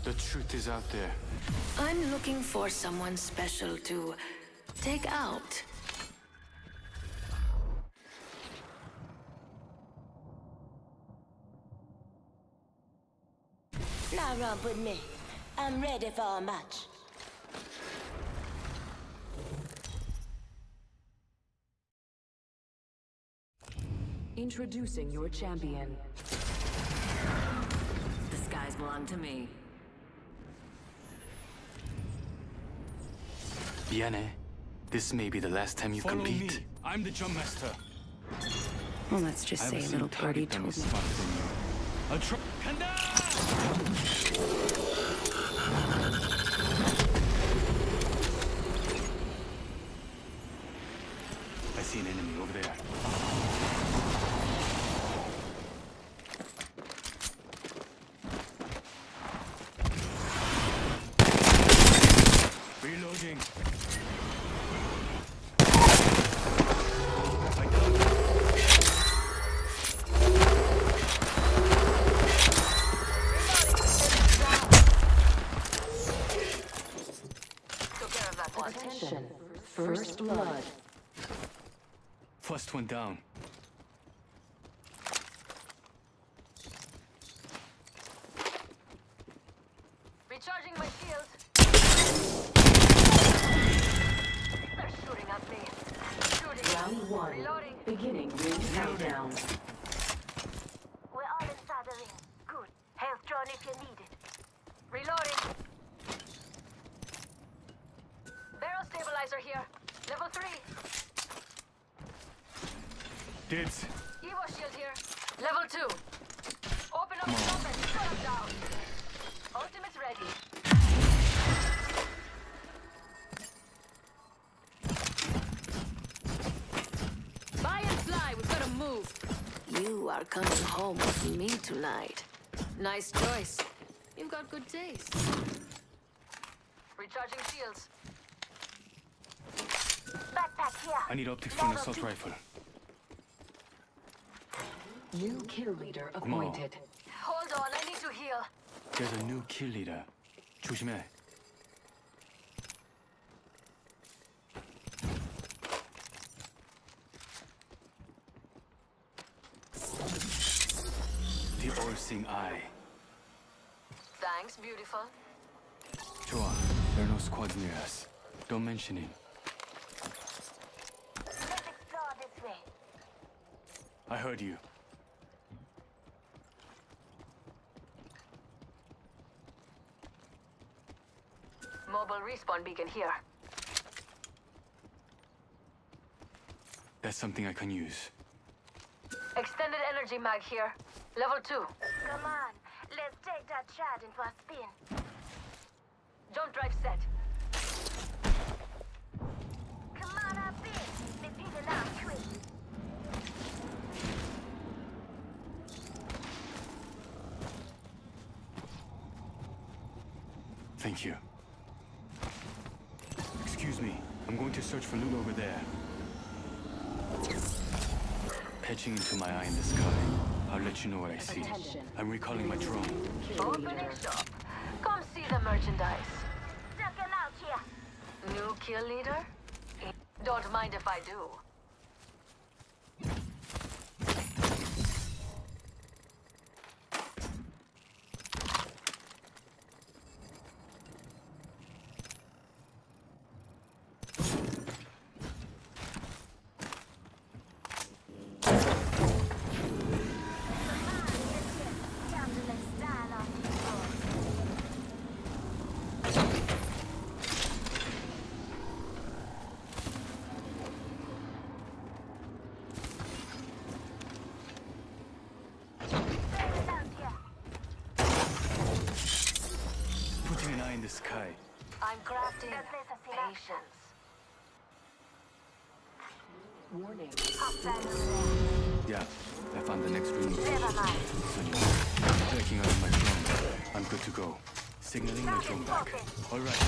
The truth is out there. I'm looking for someone special to take out. Now romp with me. I'm ready for a match. Introducing your champion. The skies belong to me. Vianney, this may be the last time you Follow compete. me. I'm the jump master. Well, let's just say a little birdie told me. smarter than you. I'll try. Kanda! I see an enemy over there. Reloading. Attention. First blood. First one down. Recharging my shield. They're shooting at me. Shooting. Round one. Reloading. Beginning ring countdown. We're all inside the ring. Good. Health drone if you need it. Reloading. Barrel stabilizer here. Level 3. Dibs. Evo shield here. Level 2. Open up the weapon. Shut them down. Ultimate's ready. Buy and fly. We've got to move. You are coming home with me tonight. Nice choice. You've got good taste. Recharging shields. Backpack here. I need optics for an assault rifle. New kill leader on. appointed. Hold on. I need to heal. There's a new kill leader. 조심해. The all-seeing eye. Thanks, beautiful. 좋아. There are no squads near us. Don't mention it. Let's explore this way. I heard you. Mobile respawn beacon here. That's something I can use. Extended energy mag here. Level 2. Come on. Let's take that Chad in for a spin. Jump drive set. Come on up in. They beat it out quick. Thank you. Excuse me. I'm going to search for loot over there. Patching into my eye in the sky. I'll let you know what I see. Attention. I'm recalling my drone. Kill Opening leader. shop. Come see the merchandise. Ducking out here. New kill leader? Don't mind if I do. Putting an eye in the sky. I'm crafting patience. Warning. Yeah, I found the next room. Never mind. Checking out my drone. I'm good to go. Signaling my drone back. All right.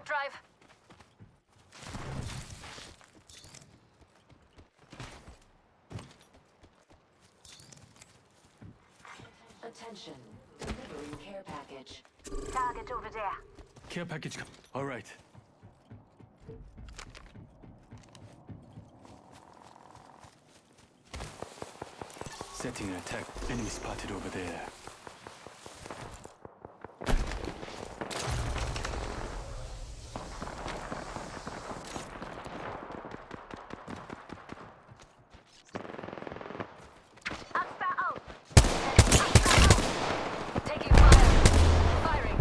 drive. Attention. Delivering care package. Target over there. Care package. All right. Setting an attack. Enemy spotted over there. Axpa out. Taking fire. Firing.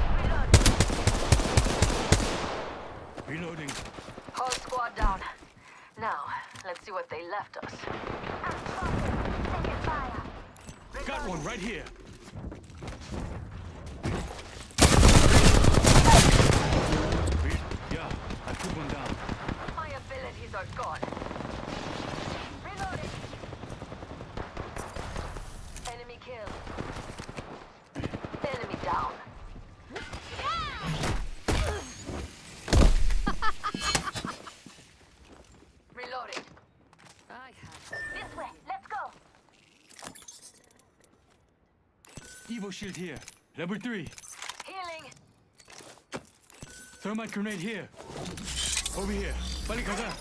Reload. Reloading. Whole squad down. Now, let's see what they left us. I'm spotted. Taking fire. Got one right here. Yeah, I took one down. My abilities are gone. Reloading. Enemy killed. Enemy down. Reloading. I have. This way. Let's go. Evo shield here. Level 3. Healing. Thermite grenade here. Over here. 빨리 가자.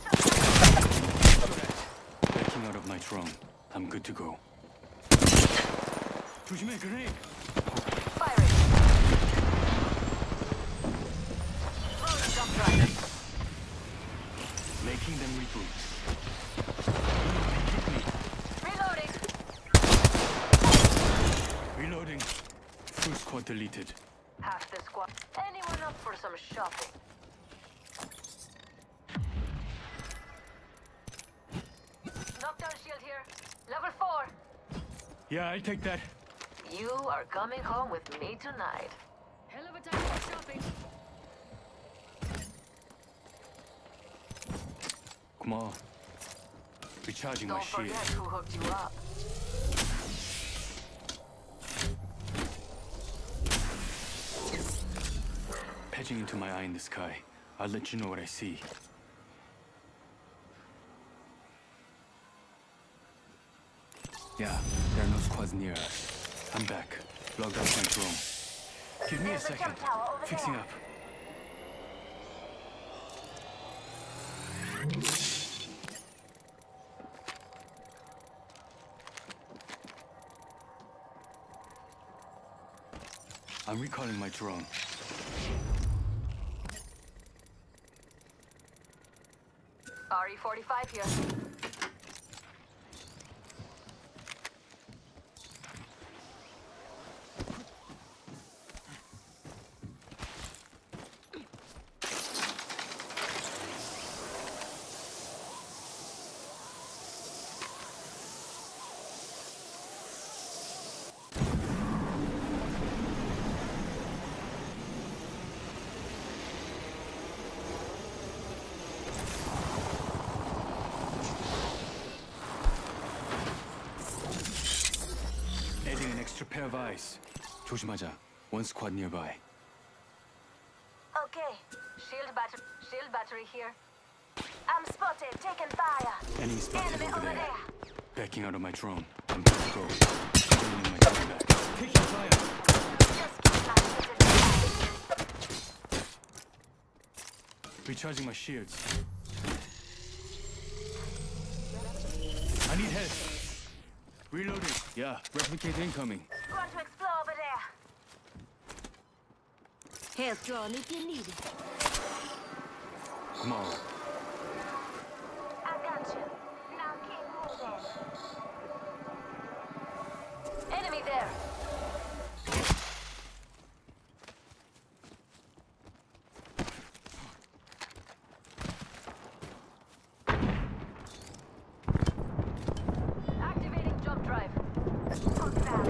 Backing out of my drone. I'm good to go. 조심해, grenade. Firing. Throwing jump drive. Making them reboot. Reloading. Reloading. Full squad deleted. Half the squad. Anyone up for some shopping? Knockdown shield here. Level 4. Yeah, I'll take that. You are coming home with me tonight. Hell of a time for shopping. Come on. Recharging my Don't shield. forget who hooked you up. Patching into my eye in the sky. I'll let you know what I see. Yeah, there are no squads near us. I'm back. Logged out my drone. Give me a There's a second. jump tower over Fixing there. up. I'm recalling my drone. RE-45 here. Adding an extra pair of eyes. 조심하자. One squad nearby. Okay. Shield battery here. I'm spotted. Taking fire. Enemy spotted Enemy over over there. there. Backing out of my drone. I'm good to go. Bringing my drone back. Taking fire. Just keep my shit in the Recharging my shields. I need help. Reloading. Yeah, replicate incoming. Want to explore over there. Health drone if you need it. Come on. I got you. Now keep moving. Enemy there. Activating jump drive. Hold fast.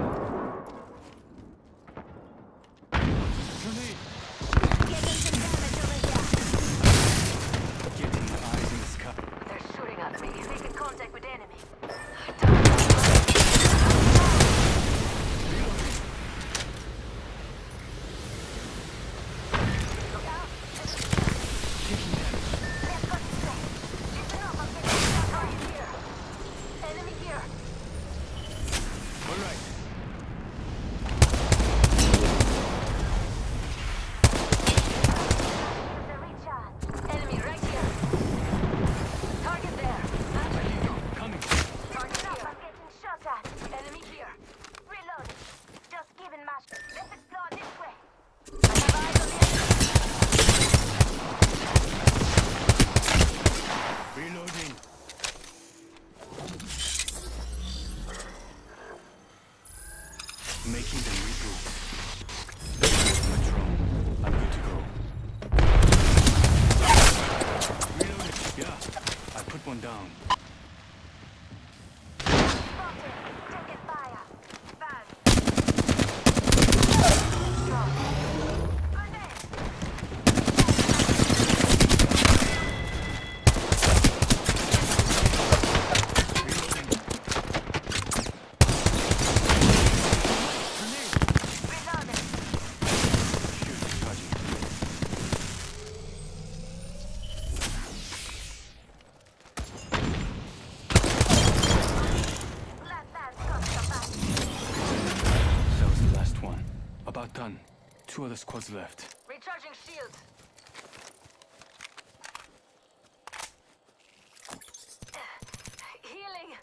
Grenade. Getting some damage over here. Getting my eyes in the sky. They're shooting at me. Making contact with enemy. Look out. Making them reboot. There's my drone. I'm good to go. Reloading. Yeah, I put one down. Spotted. Taking fire. Bad. Drop. Grenade. Reloading. Shields charging. Last man's got some back. That was the last one. About done. 2 other squads left. Recharging shields. Healing.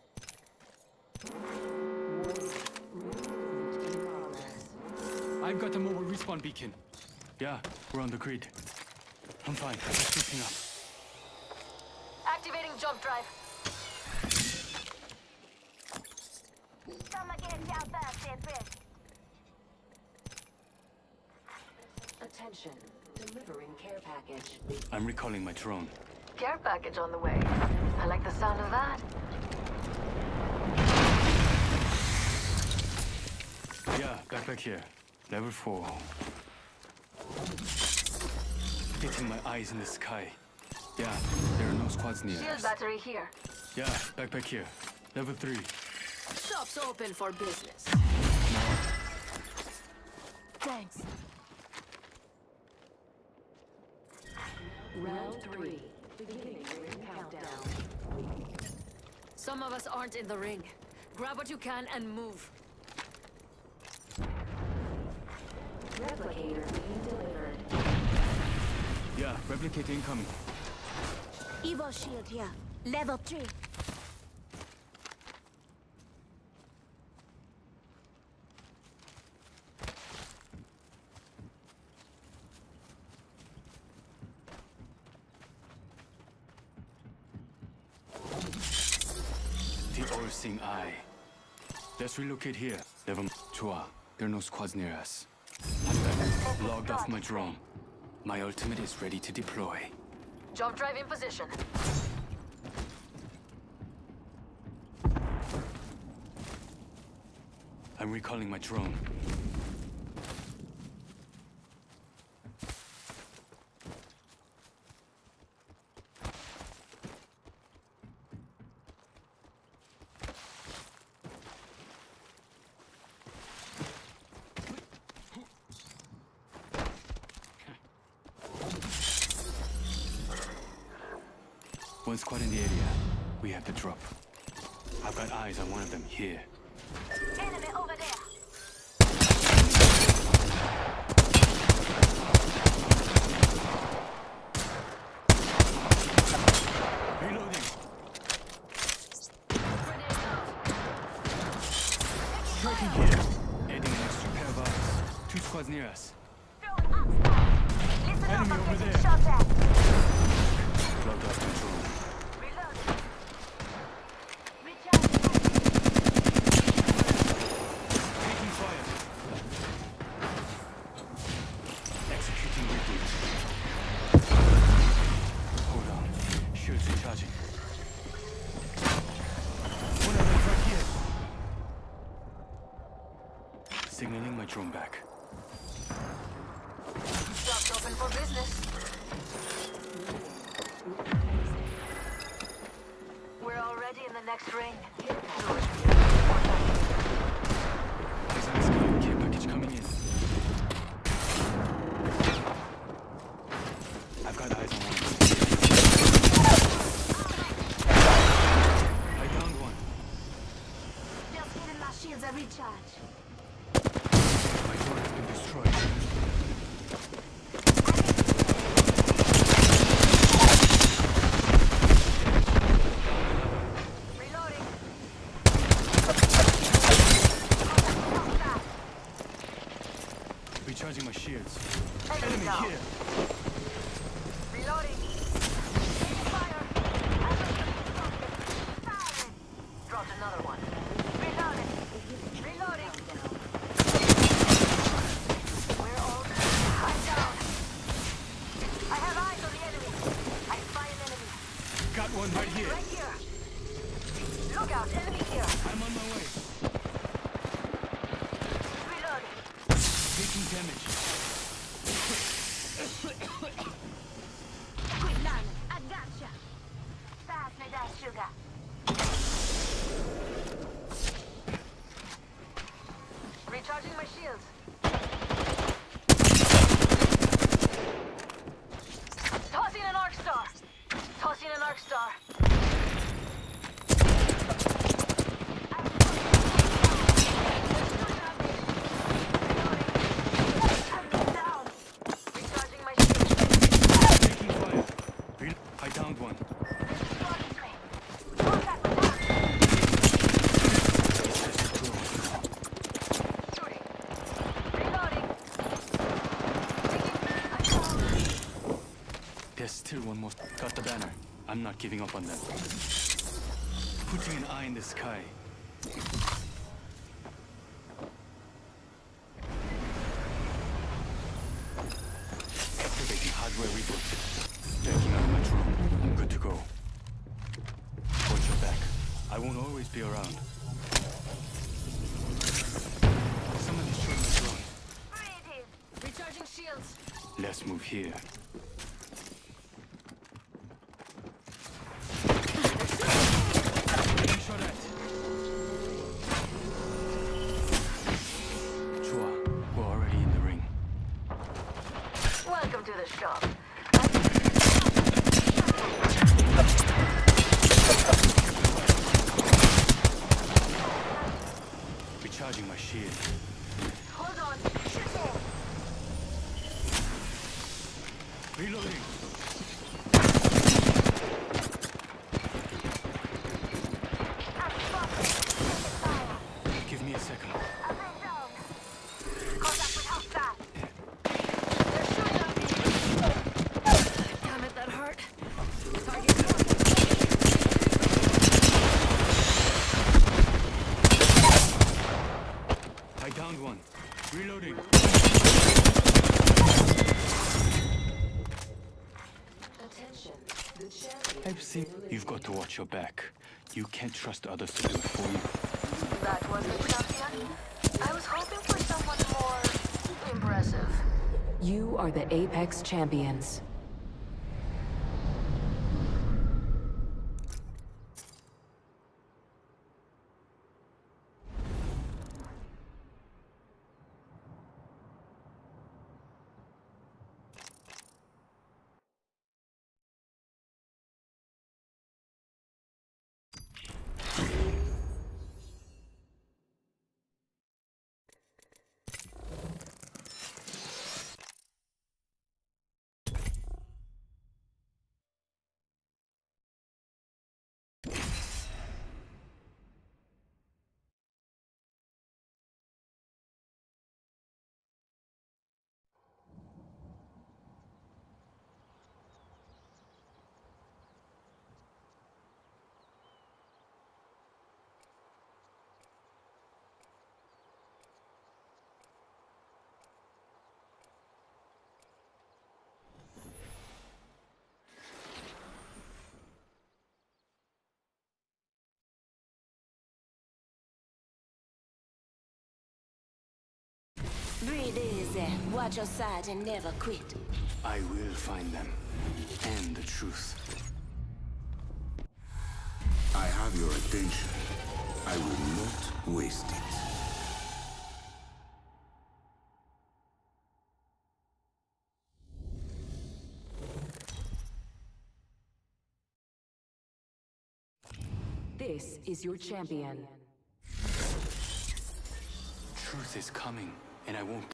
I've got a mobile respawn beacon. Yeah, we're on the grid. I'm fine. Just fixing up. Activating jump drive. Come against your birthday break. Attention. Delivering care package. I'm recalling my drone. Care package on the way. I like the sound of that. Yeah, back here. Level 4. Getting my eyes in the sky. Yeah, there are no squads near Shield us. battery here. Yeah, back here. Level 3. Shop's open for business. Thanks. Round 3. Beginning ring countdown. Some of us aren't in the ring. Grab what you can and move. Replicator being delivered. Yeah, replicate incoming. Evo shield here. Level 3. The all-seeing eye. Let's relocate here. Level 2. There are no squads near us. I'm back. Logged off my drone. My ultimate is ready to deploy. Jump drive in position. I'm recalling my drone. One squad in the area. We have the drop. I've got eyes on one of them here. Enemy over there. Reloading. Grenade out. Striking here. Adding an extra pair of eyes. 2 squads near us. Throwing up. Listen Enemy up, I'm over taking there. shots at. Logged off my drone. Reloading. Recharging. Taking fire. Executing reboot. Hold on. Shields recharging. One of them right here. Signaling my drone back. Shop's open for business. We're already in the next ring. Eyes on the sky. Care package coming in. I've got eyes on one. I downed one. Just giving my shields a recharge. My drone has been destroyed. Reloading. Recharging my shields. Enemy Enemy down. here. Reloading. Fire. Dropped another one. Reloading. Reloading. I'm on my way. Reloading. Taking damage. Quillano, aggancia. Pass me that sugar. Recharging my shields. Tossing an arc star. Tossing an arc star. Recharging my shields. Taking fire. I downed one. Shooting. Reloading. There's still one more. Got the banner. I'm not giving up on them. Putting an eye in the sky. Activating hardware reboot. Backing out of my drone. I'm good to go. Watch your back. I won't always be around. Someone destroyed my drone. Recharging shields. Let's move here. Getting shot at. Chua, we're already in the ring. Welcome to the shop. Recharging my shield. Hold on. Reloading. Give me a second. Contact with hostile. They're shooting at me. Damn it, that hurt. Target marked. I downed one. Reloading. Attention. The champion. I've seen. You've got to watch your back. You can't trust others to do it for you. That was the champion. I was hoping for someone more impressive. You are the Apex Champions. Breathe easy. Watch your side and never quit. I will find them. And the truth. I have your attention. I will not waste it. This is your champion. Truth is coming, and I won't.